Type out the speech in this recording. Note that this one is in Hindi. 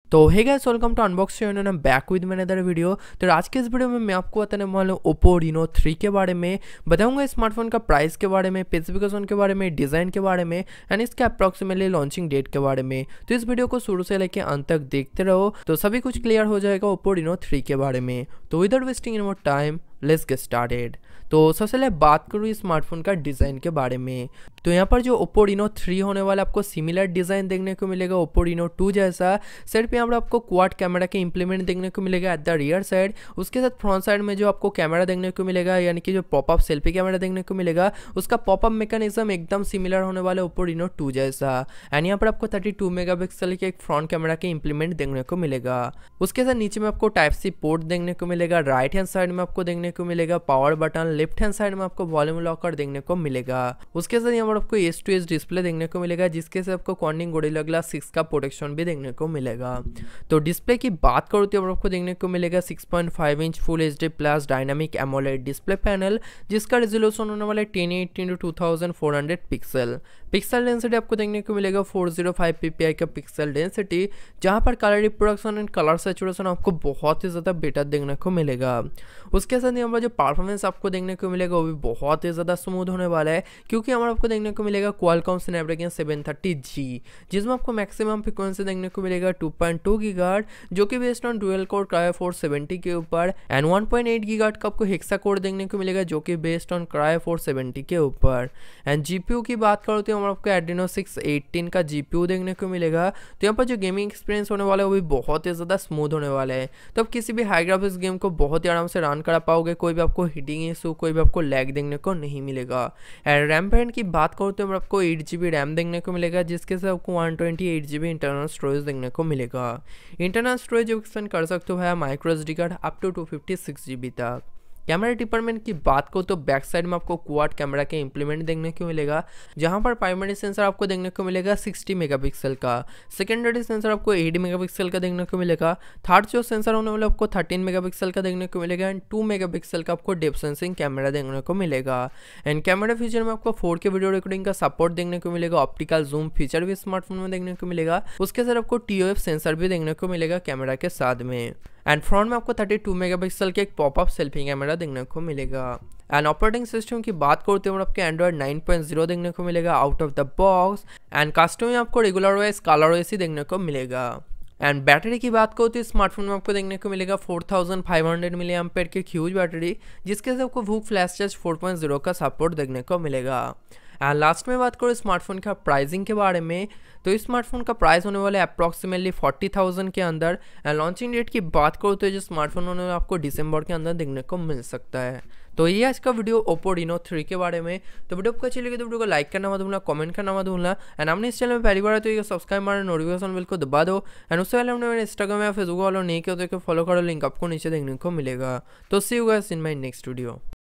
तो hey guys, welcome to unboxing and I am back with another video. तो आज के इस वीडियो में मैं आपको बताने वाला हूँ ओप्पो रीनो 3 के बारे में। बताऊंगा स्मार्टफोन का प्राइस के बारे में, स्पेसिफिकेशन के बारे में, डिज़ाइन के बारे में एंड इसके अप्रॉक्सीमेटली लॉन्चिंग डेट के बारे में। तो इस वीडियो को शुरू से लेकर अंत तक देखते रहो तो सभी कुछ क्लियर हो जाएगा ओप्पो रीनो 3 के बारे में। तो without wasting any more time let's get started. तो सबसे पहले बात करूँ स्मार्टफोन का डिज़ाइन के बारे में। तो यहाँ पर जो ओप्पो रीनो 3 होने वाला आपको सिमिलर डिज़ाइन देखने को मिलेगा ओप्पो रीनो 2 जैसा। सिर्फ यहाँ पर आपको क्वाड कैमरा के इंप्लीमेंट देखने को मिलेगा एट द रियर साइड। उसके साथ फ्रंट साइड में जो आपको कैमरा देखने को मिलेगा यानी कि जो पॉपअप सेल्फी कैमरा देखने को मिलेगा उसका पॉपअप मैकेनिज्म एकदम सिमिलर होने वाला ओप्पो रीनो 2 जैसा। एंड यहाँ पर आपको 32 मेगापिक्सल के एक फ्रंट कैमरा के इंप्लीमेंट देखने को मिलेगा। उसके साथ नीचे में आपको टाइप सी पोर्ट देखने को मिलेगा। राइट हैंड साइड में आपको देखने को मिलेगा power button. Left hand side में आपको वॉल्यूम लॉकर देखने को मिलेगा। उसके साथ यहाँ पर आपको एज टू एज डिस्प्ले देखने को मिलेगा जिसके साथ आपको कॉर्निंग गोरिल्ला ग्लास 6 का प्रोटेक्शन भी देखने को मिलेगा। तो डिस्प्ले की बात करो तो आपको देखने को मिलेगा 6.5 inch full HD plus dynamic AMOLED display panel जिसका रेजोल्यूशन होने वाला है 1080x2400 पिक्सल डेंसिटी आपको देखने को मिलेगा 405 ppi का पिक्सल डेंसिटी, जहां पर colour reproduction and colour saturation आपको बहुत ही ज़्यादा बेटर देखने को मिलेगा। उसके साथ यहाँ पर जो परफॉर्मेंस आपको देखने को मिलेगा वो भी बहुत ही ज़्यादा स्मूथ होने वाला है क्योंकि हमारा आपको देखने को मिलेगा क्वालकॉम स्नैपड्रैगन 730G जिसमें आपको मैक्सिमम फ्रिक्वेंसी देखने को मिलेगा 2.2 गीगाहर्ट्ज जो कि based on dual core Kryo 470 के ऊपर एंड 1.8 गीगाहर्ट्ज का आपको हेक्सा कोर देखने को मिलेगा जो कि बेस्ड ऑन क्रायो 470 के ऊपर। एंड जीपीयू की बात करो तो हमारा आपको एड्रीनो 618 का जीपीयू देखने को मिलेगा। तो यहाँ पर जो गेमिंग एक्सपीरियंस होने वाला है वो भी बहुत ही ज़्यादा स्मूथ होने वाला है। तो आप किसी भी हाई ग्राफिक्स गेम को बहुत ही आराम से रन करा पाओगे, कोई भी आपको हीटिंग इशू, कोई भी आपको लैग देखने को नहीं मिलेगा। एंड रैम वेरिएंट की बात करो तो आपको 8GB रैम देखने को मिलेगा जिसके साथ आपको 128GB इंटरनल स्टोरेज देखने को मिलेगा। इंटरनल स्टोरेज एक्सटेंड कर सकते हो है micro SD card up to 256GB तक। कैमरा डिपार्टमेंट की बात करो तो बैक साइड में आपको क्वाड कैमरा के इंप्लीमेंट देखने को मिलेगा जहां पर प्राइमरी सेंसर आपको देखने को मिलेगा 60 मेगापिक्सल का। सेकेंडरी सेंसर आपको 80 मेगापिक्सल का देखने को मिलेगा। थर्ड जो सेंसर होने वाला आपको 13 मेगापिक्सल का देखने को मिलेगा एंड 2 मेगापिक्सल का आपको डेप्थ सेंसिंग कैमरा देखने को मिलेगा। एंड कैमरा फीचर में आपको 4K वीडियो रिकॉर्डिंग का सपोर्ट देखने को मिलेगा। ऑप्टिकल जूम फीचर भी स्मार्टफोन में देखने को मिलेगा। उसके साथ आपको TOF सेंसर भी देखने को मिलेगा कैमरा के साथ में। एंड फ्रंट में आपको 32 मेगापिक्सल के एक पॉपअप सेल्फी कैमरा देखने को मिलेगा। एंड ऑपरेटिंग सिस्टम की बात करते हैं आपके एंड्रॉइड 9.0 देखने को मिलेगा out of the box. And custom में आपको रेगुलर ओएस, कलर ओएस ही देखने को मिलेगा। एंड बैटरी की बात करो तो स्मार्टफोन में आपको देखने को मिलेगा 4500 mAh की ह्यूज बैटरी जिसके साथ आपको वूक फ्लैश चार्ज 4.0 का सपोर्ट देखने को मिलेगा। एंड लास्ट में बात करो स्मार्टफोन का प्राइसिंग के बारे में। तो इस स्मार्टफोन का प्राइस होने वाला है अप्रॉक्सीमेटली 40,000 के अंदर। एंड लॉन्चिंग डेट की बात करो तो जो स्मार्टफोन होने वाला आपको दिसंबर के अंदर देखने को मिल सकता है। तो ये आज का वीडियो ओप्पो रीनो 3 के बारे में। तो वीडियो आपको अच्छी लगी तो वीडियो को लाइक करना मत भूलना, कमेंट करना मत भूलना। एंड हमने इस चैनल में पहली बार है तो ये सब्सक्राइब मारना, नोटिफिकेशन बिल को दबा दो। एंड उससे पहले हमने मेरे इंस्टाग्राम या फेसबुक वालों नहीं किया तो फॉलो करो, लिंक आपको नीचे देखने को मिलेगा। तो see you guys in my next video.